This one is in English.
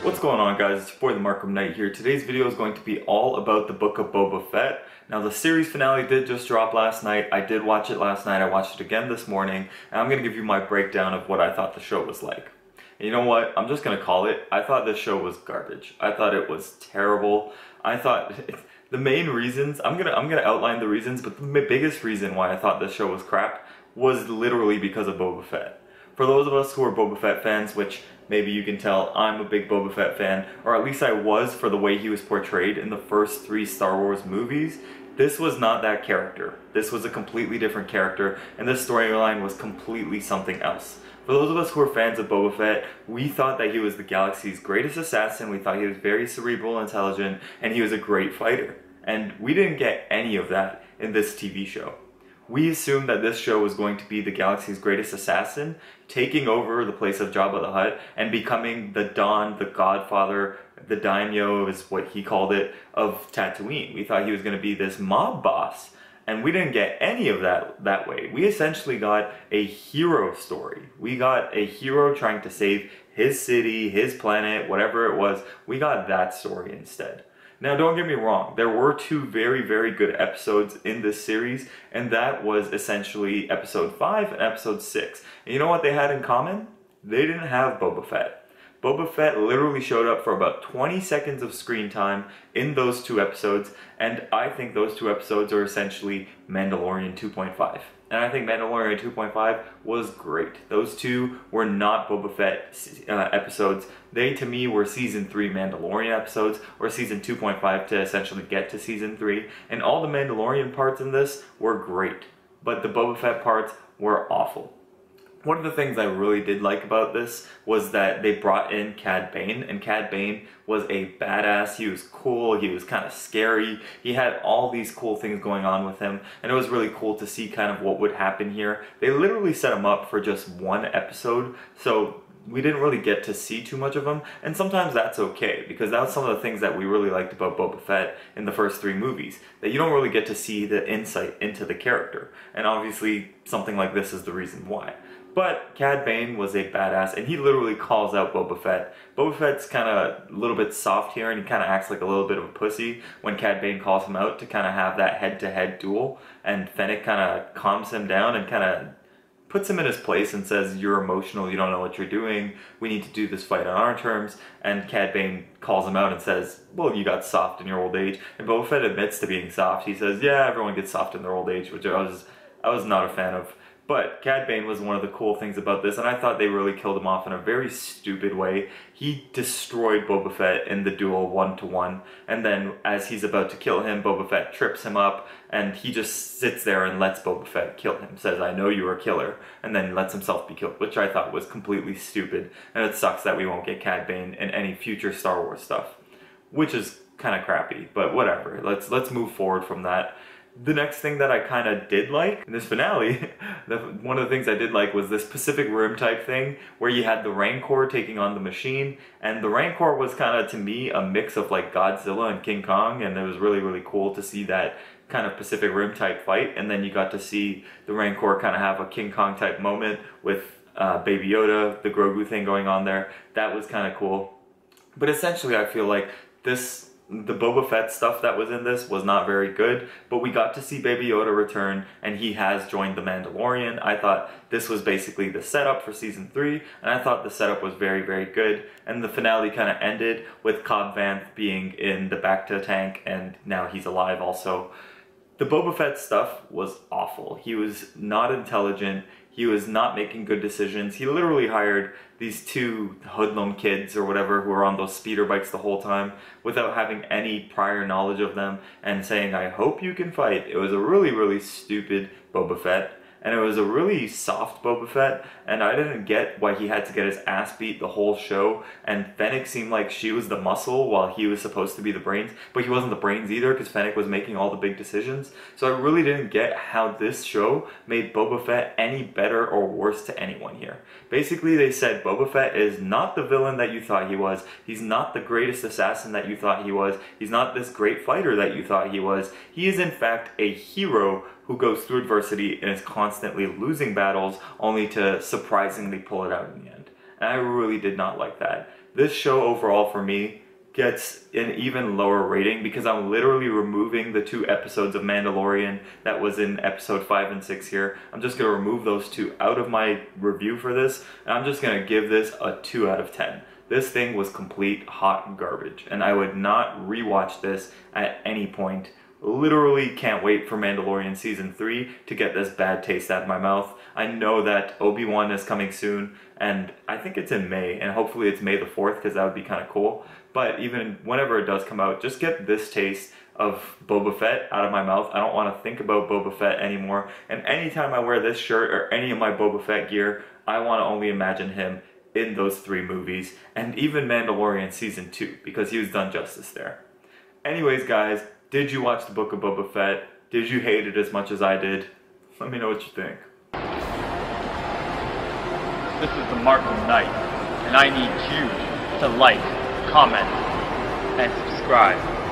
What's going on, guys? It's your boy the Markham Knight here. Today's video is going to be all about the Book of Boba Fett. Now, the series finale did just drop last night. I did watch it last night. I watched it again this morning, and I'm going to give you my breakdown of what I thought the show was like. And you know what? I'm just going to call it. I thought this show was garbage. I thought it was terrible. I thought the main reasons, I'm gonna outline the reasons, but the biggest reason why I thought this show was crap was literally because of Boba Fett. For those of us who are Boba Fett fans, which maybe you can tell I'm a big Boba Fett fan, or at least I was for the way he was portrayed in the first 3 Star Wars movies, this was not that character. This was a completely different character, and this storyline was completely something else. For those of us who are fans of Boba Fett, we thought that he was the galaxy's greatest assassin, we thought he was very cerebral, intelligent, and he was a great fighter. And we didn't get any of that in this TV show. We assumed that this show was going to be the galaxy's greatest assassin, taking over the place of Jabba the Hutt and becoming the Don, the Godfather, the Daimyo is what he called it, of Tatooine. We thought he was going to be this mob boss, and we didn't get any of that way. We essentially got a hero story. We got a hero trying to save his city, his planet, whatever it was. We got that story instead. Now, don't get me wrong, there were 2 very, very good episodes in this series, and that was essentially episode 5 and episode 6. And you know what they had in common? They didn't have Boba Fett. Boba Fett literally showed up for about 20 seconds of screen time in those 2 episodes, and I think those 2 episodes are essentially Mandalorian 2.5. And I think Mandalorian 2.5 was great. Those 2 were not Boba Fett episodes. They, to me, were Season 3 Mandalorian episodes, or Season 2.5 to essentially get to Season 3. And all the Mandalorian parts in this were great, but the Boba Fett parts were awful. One of the things I really did like about this was that they brought in Cad Bane, and Cad Bane was a badass. He was cool, he was kind of scary, he had all these cool things going on with him, and it was really cool to see kind of what would happen here. They literally set him up for just 1 episode, so we didn't really get to see too much of him, and sometimes that's okay, because that was some of the things that we really liked about Boba Fett in the first 3 movies, that you don't really get to see the insight into the character, and obviously something like this is the reason why. But Cad Bane was a badass, and he literally calls out Boba Fett. Boba Fett's kind of a little bit soft here, and he kind of acts like a little bit of a pussy when Cad Bane calls him out to kind of have that head-to-head duel, and Fennec kind of calms him down and kind of puts him in his place and says, "You're emotional, you don't know what you're doing, we need to do this fight on our terms." And Cad Bane calls him out and says, "Well, you got soft in your old age." And Boba Fett admits to being soft. He says, "Yeah, everyone gets soft in their old age," which I was not a fan of. But Cad Bane was one of the cool things about this, and I thought they really killed him off in a very stupid way. He destroyed Boba Fett in the duel 1-to-1, and then as he's about to kill him, Boba Fett trips him up, and he just sits there and lets Boba Fett kill him. Says, "I know you're a killer," and then lets himself be killed, which I thought was completely stupid, and it sucks that we won't get Cad Bane in any future Star Wars stuff, which is kind of crappy, but whatever. Let's move forward from that. The next thing that I kind of did like in this finale, one of the things I did like was this Pacific Rim type thing where you had the Rancor taking on the Machine, and the Rancor was kind of, to me, a mix of like Godzilla and King Kong, and it was really, really cool to see that kind of Pacific Rim type fight. And then you got to see the Rancor kind of have a King Kong type moment with Baby Yoda, the Grogu thing going on there. That was kind of cool. But essentially I feel like the Boba Fett stuff that was in this was not very good, but we got to see Baby Yoda return, and he has joined the Mandalorian. I thought this was basically the setup for Season 3, and I thought the setup was very, very good. And the finale kind of ended with Cobb Vanth being in the Bacta tank, and now he's alive also. The Boba Fett stuff was awful. He was not intelligent. He was not making good decisions. He literally hired these 2 hoodlum kids or whatever who were on those speeder bikes the whole time without having any prior knowledge of them and saying, "I hope you can fight." It was a really, really stupid Boba Fett. And it was a really soft Boba Fett, and I didn't get why he had to get his ass beat the whole show, and Fennec seemed like she was the muscle while he was supposed to be the brains, but he wasn't the brains either because Fennec was making all the big decisions. So I really didn't get how this show made Boba Fett any better or worse to anyone here. Basically, they said Boba Fett is not the villain that you thought he was, he's not the greatest assassin that you thought he was, he's not this great fighter that you thought he was, he is in fact a hero who goes through adversity and is constantly losing battles only to surprisingly pull it out in the end. And I really did not like that. this show overall for me gets an even lower rating because I'm literally removing the 2 episodes of Mandalorian that was in episode 5 and 6 here. I'm just going to remove those 2 out of my review for this, and I'm just going to give this a 2 out of 10. This thing was complete hot garbage, and I would not rewatch this at any point. Literally can't wait for Mandalorian Season 3 to get this bad taste out of my mouth. I know that Obi-Wan is coming soon, and I think it's in May, and hopefully it's May the 4th, because that would be kind of cool. But even whenever it does come out, just get this taste of Boba Fett out of my mouth. I don't want to think about Boba Fett anymore, and anytime I wear this shirt or any of my Boba Fett gear, I want to only imagine him in those 3 movies, and even Mandalorian Season 2, because he was done justice there. Anyways, guys, did you watch the Book of Boba Fett? Did you hate it as much as I did? Let me know what you think. This is the Markham Knight, and I need you to like, comment, and subscribe.